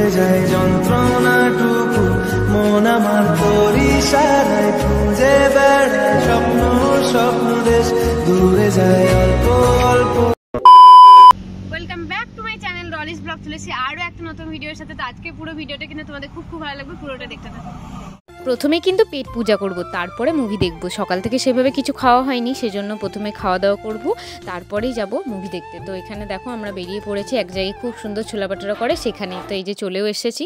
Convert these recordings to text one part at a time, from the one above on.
ভুলে যায় যন্ত্রণাটুকু, মন আমার তোর ইশারায় খুঁজে বেড়ায় স্বপ্ন স্বপ্ন দেশ, দূরে যায় অল্প অল্প। Welcome back to my channel Rolis blog. চলেছি আরও একটা নতুন ভিডিওর সাথে। তো আজকে পুরো ভিডিওটা কিন্তু তোমাদের খুব ভালো লাগবে, পুরোটা দেখতে থাকো। প্রথমে কিন্তু পেট পূজা করব, তারপরে মুভি দেখব। সকাল থেকে সেভাবে কিছু খাওয়া হয়নি, সেজন্য প্রথমে খাওয়া দাওয়া করব, তারপরেই যাব মুভি দেখতে। তো এখানে দেখো আমরা বেরিয়ে পড়েছি এক জায়গায়, খুব সুন্দর ছোলা ভাটুরা করে সেখানে। তো এই যে চলেও এসেছি।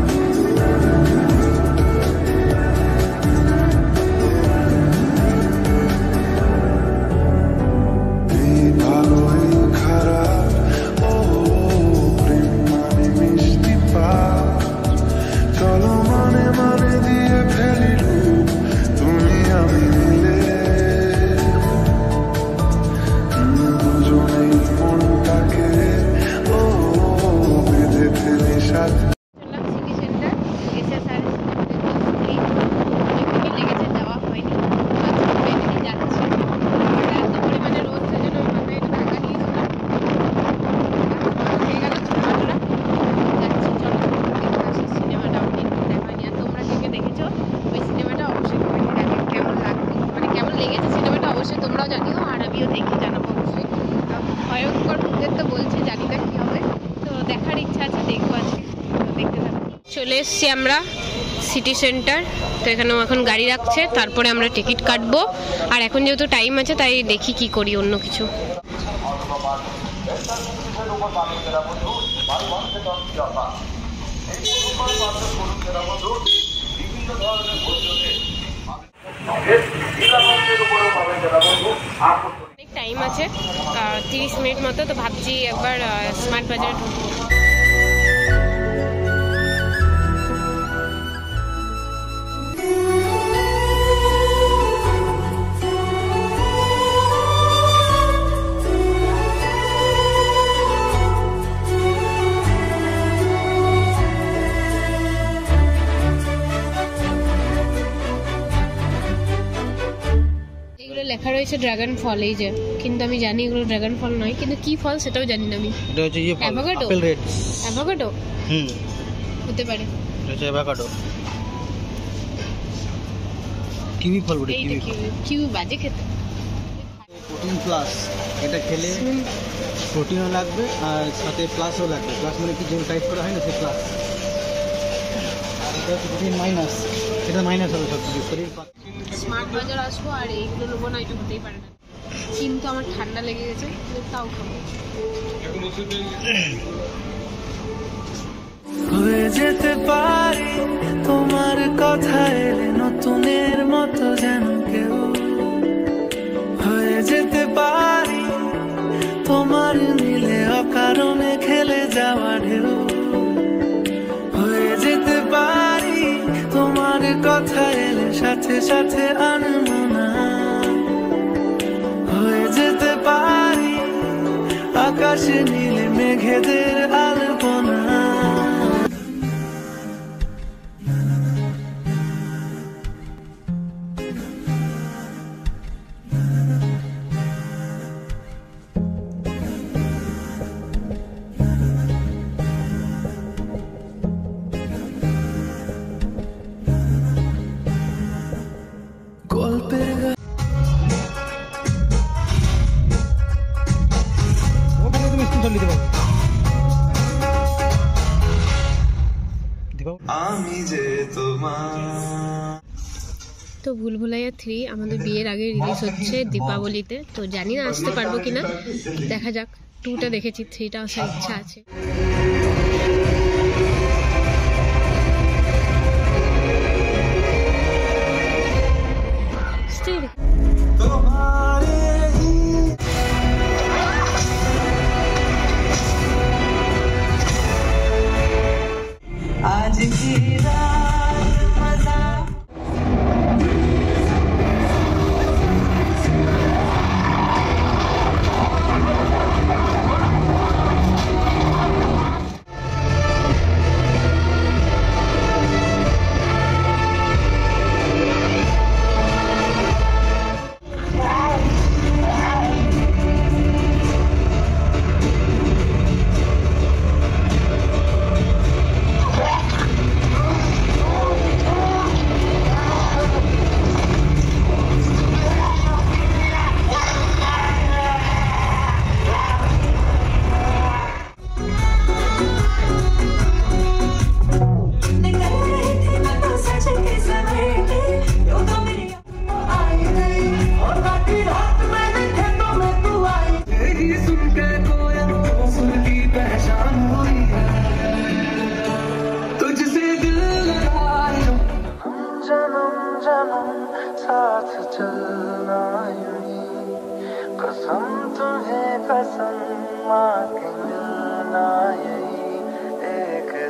চলে এসছি আমরা সিটি সেন্টার। তো এখানেও এখন গাড়ি রাখছে, তারপরে আমরা টিকিট কাটবো। আর এখন যেহেতু টাইম আছে তাই দেখি কি করি অন্য কিছু। অনেক টাইম আছে, 30 মিনিট মতো। তো ভাবছি একবার স্মার্ট বাজারে ঢুকবো। লেখা রয়েছে ড্রাগন ফল, এই যে, কিন্তু আমি জানি এগুলো ড্রাগন ফল নয়, কিন্তু কি ফল সেটাও জানি না আমি। এটা হচ্ছে এই ফল, অ্যাভোকাডো। Apple red. অ্যাভোকাডো হতে পারে। এটা হচ্ছে অ্যাভোকাডো। কিউই ফল বলে, কিউই। কিউই বাজে খেতে। প্রোটিন প্লাস, এটা খেলে প্রোটিনও লাগবে আর সাথে প্লাসও লাগবে। প্লাস মানে কি যেমন টাইপ করা হয় না, সেই প্লাস। আর এটা হচ্ছে প্রোটিন মাইনাস, এটা মাইনাস হবে সব কিছু শরীর। স্মার্ট বাজার আসবো আর এইগুলো নেবো না, এটা হতেই পারে না। কিন্তু আমার ঠান্ডা লেগে গেছে, তাও খাবো। হয়ে যেতে পারি তোমার কথা এলে নতুনের মতো, যেন কেউ হয়ে যেতে পারি তোমার মিলে অকারণে খেলে যাওয়া ঢেউ। হয়ে যেতে পারি তোমার কথা এলে সাথে সাথে আনমনা। হয়ে যেতে পারি আকাশে নীলে মেঘেদের আলপনা। তো ভুলভুলাইয়া 3 আমাদের বিয়ের আগে রিলিজ হচ্ছে দীপাবলিতে। তো জানি না আসতে পারবো কিনা, দেখা যাক। 2টা দেখেছি, 3টা আসার ইচ্ছা আছে। आज की रात मजा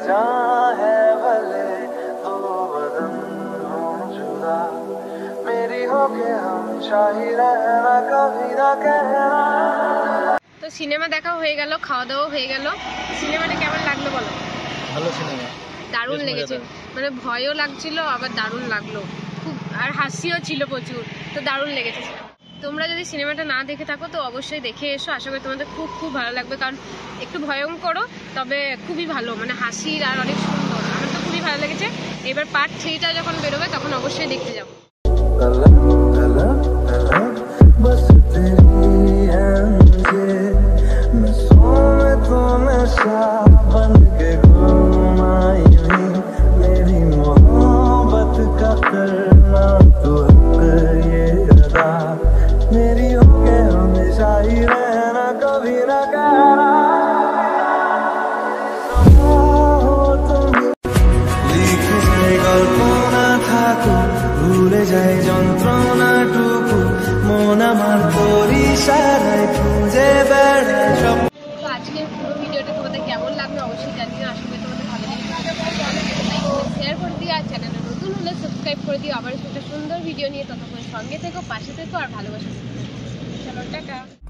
जहाँ है भले दो बदन हो जुदा, मेरी होके हमेशा ही रहना, कभी ना कहना। তো সিনেমা দেখা হয়ে গেল, খাওয়া দাওয়া হয়ে গেল। সিনেমাটা কেমন লাগলো বলো? ভালো সিনেমা, দারুণ লেগেছে, মানে ভয়ও লাগছিল আবার দারুণ লাগলো খুব, আর হাসিও ছিল প্রচুর, তো দারুণ লেগেছে। তোমরা যদি সিনেমাটা না দেখে থাকো তো অবশ্যই দেখে এসো, আশা করি তোমাদের খুব খুব ভালো লাগবে, কারণ একটু ভয়ঙ্করও তবে খুবই ভালো, মানে হাসির আর অনেক সুন্দর, আমার তো খুবই ভালো লেগেছে। এবার পার্ট 3টা যখন বেরোবে তখন অবশ্যই দেখতে যাবো। बस तेरी है मुझे, नशों में तो नशा बन के घूमा यूं, मेरी मोहब्बत का करना तो हक ये अदा, मेरी होके हमेशा ही रहना, कभी ना कहना। लिखे जाए गल्प ना থাকো, ভুলে যায় যন্ত্রণাটুকু, মন আমার তোর ইশারায় খুঁজে বেড়ায় সব। তো আজকের পুরো ভিডিওটা তোমাদের কেমন লাগলো অবশ্যই জানিও, আশা করি তোমাদের ভালো লেগেছে। শেয়ার করে দিও, আর চ্যানেলে নতুন হলে সাবস্ক্রাইব করে দিও। আবার একটা সুন্দর ভিডিও নিয়ে ততক্ষণ সঙ্গে থেকো, পাশে থেকো আর ভালোবাসা থেকো। চলো টাটা।